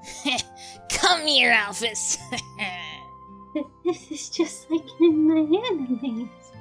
Come here, Alphys. This is just like in my animes.